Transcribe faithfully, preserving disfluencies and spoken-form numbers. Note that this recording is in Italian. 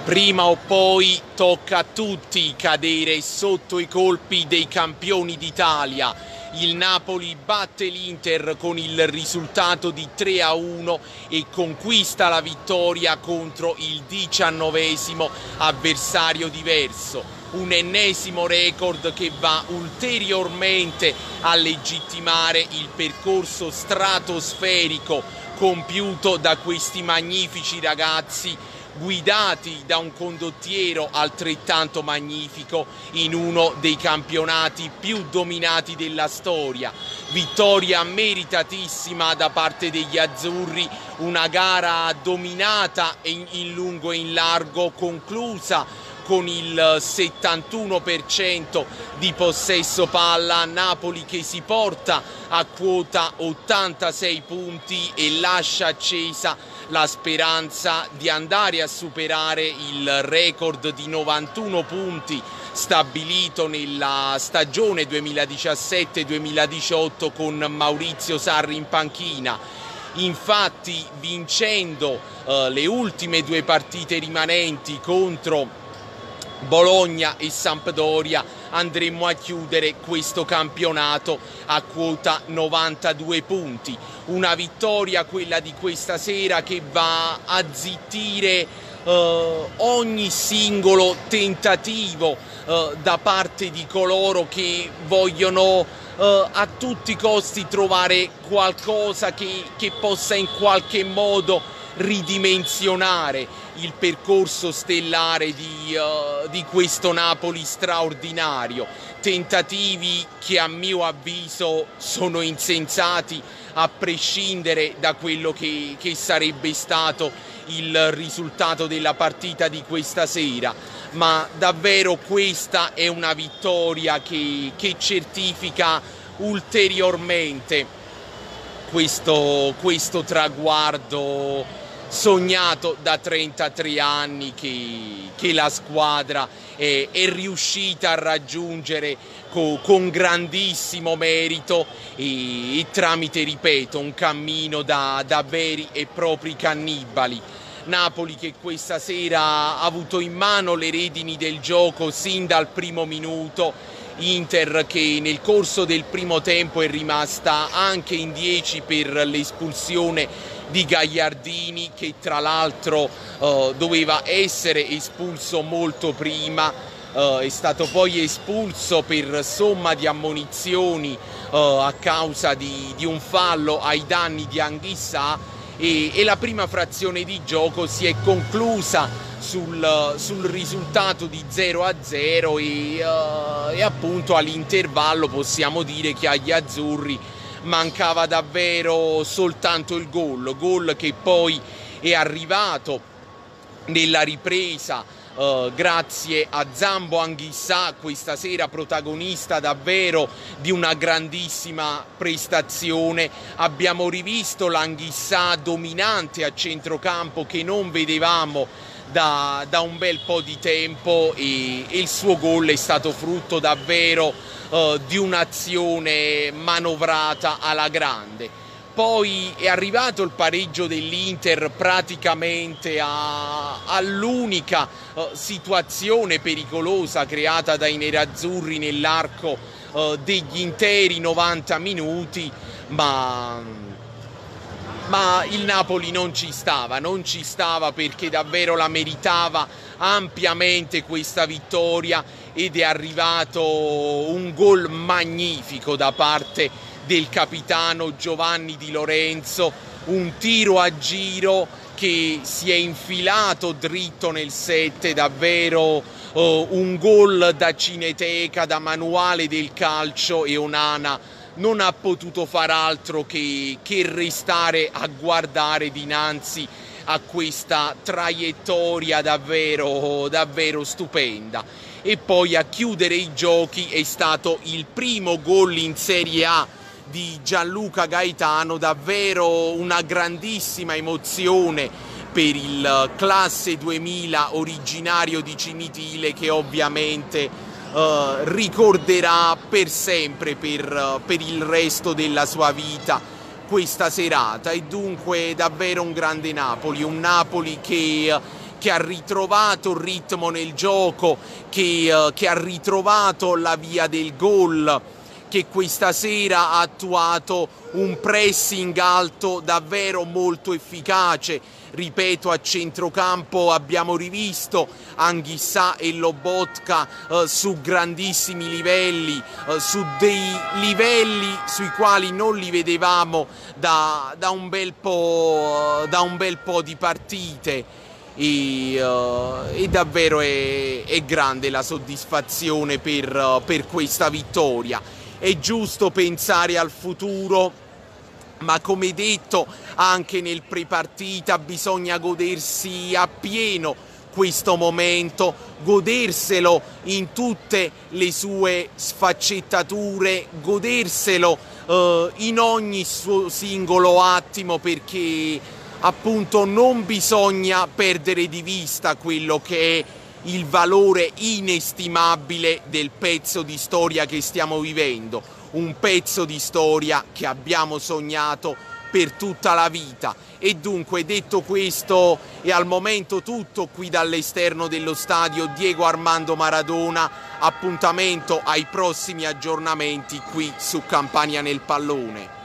Prima o poi tocca a tutti cadere sotto i colpi dei campioni d'Italia. Il Napoli batte l'Inter con il risultato di tre a uno e conquista la vittoria contro il diciannovesimo avversario diverso. Un ennesimo record che va ulteriormente a legittimare il percorso stratosferico compiuto da questi magnifici ragazzi, guidati da un condottiero altrettanto magnifico in uno dei campionati più dominati della storia. Vittoria meritatissima da parte degli azzurri, una gara dominata in, in lungo e in largo, conclusa con il settantuno per cento di possesso palla. Napoli che si porta a quota ottantasei punti e lascia accesa la speranza di andare a superare il record di novantuno punti stabilito nella stagione duemiladiciassette duemiladiciotto con Maurizio Sarri in panchina. Infatti, vincendo eh, le ultime due partite rimanenti contro Bologna e Sampdoria, andremo a chiudere questo campionato a quota novantadue punti. Una vittoria, quella di questa sera, che va a zittire eh, ogni singolo tentativo eh, da parte di coloro che vogliono eh, a tutti i costi trovare qualcosa che, che possa in qualche modo ridimensionare il percorso stellare di, uh, di questo Napoli straordinario. Tentativi che a mio avviso sono insensati a prescindere da quello che, che sarebbe stato il risultato della partita di questa sera, ma davvero questa è una vittoria che, che certifica ulteriormente questo, questo traguardo sognato da trentatré anni che, che la squadra è, è riuscita a raggiungere co, con grandissimo merito e, e tramite, ripeto, un cammino da, da veri e propri cannibali. Napoli che questa sera ha avuto in mano le redini del gioco sin dal primo minuto. Inter che nel corso del primo tempo è rimasta anche in dieci per l'espulsione di Gagliardini, che tra l'altro eh, doveva essere espulso molto prima, eh, è stato poi espulso per somma di ammonizioni eh, a causa di, di un fallo ai danni di Anghissà, e, e la prima frazione di gioco si è conclusa sul, sul risultato di zero a zero e, uh, e appunto all'intervallo possiamo dire che agli azzurri mancava davvero soltanto il gol, gol che poi è arrivato nella ripresa uh, grazie a Zambo Anghissà, questa sera protagonista davvero di una grandissima prestazione. Abbiamo rivisto l'Anghissà dominante a centrocampo che non vedevamo Da, da un bel po' di tempo, e, e il suo gol è stato frutto davvero uh, di un'azione manovrata alla grande. Poi è arrivato il pareggio dell'Inter praticamente all'unica uh, situazione pericolosa creata dai nerazzurri nell'arco uh, degli interi novanta minuti, ma... Ma il Napoli non ci stava, non ci stava perché davvero la meritava ampiamente questa vittoria, ed è arrivato un gol magnifico da parte del capitano Giovanni Di Lorenzo, un tiro a giro che si è infilato dritto nel sette, davvero uh, un gol da cineteca, da manuale del calcio, e Onana non ha potuto far altro che, che restare a guardare dinanzi a questa traiettoria davvero, davvero stupenda. E poi a chiudere i giochi è stato il primo gol in Serie A di Gianluca Gaetano, davvero una grandissima emozione per il classe duemila originario di Cimitile, che ovviamente Uh, ricorderà per sempre, per, uh, per il resto della sua vita, questa serata. E dunque davvero un grande Napoli, un Napoli che, che ha ritrovato il ritmo nel gioco, che, uh, che ha ritrovato la via del gol, che questa sera ha attuato un pressing alto davvero molto efficace. Ripeto, a centrocampo abbiamo rivisto Anghissà e Lobotka eh, su grandissimi livelli, eh, su dei livelli sui quali non li vedevamo da, da, un, bel po', da un bel po' di partite. E, uh, e davvero è, è grande la soddisfazione per, uh, per questa vittoria. È giusto pensare al futuro, ma come detto anche nel prepartita bisogna godersi appieno questo momento, goderselo in tutte le sue sfaccettature, goderselo eh, in ogni suo singolo attimo, perché appunto non bisogna perdere di vista quello che è il valore inestimabile del pezzo di storia che stiamo vivendo, un pezzo di storia che abbiamo sognato per tutta la vita. E dunque, detto questo, è al momento tutto qui dall'esterno dello stadio Diego Armando Maradona. Appuntamento ai prossimi aggiornamenti qui su Campania nel Pallone.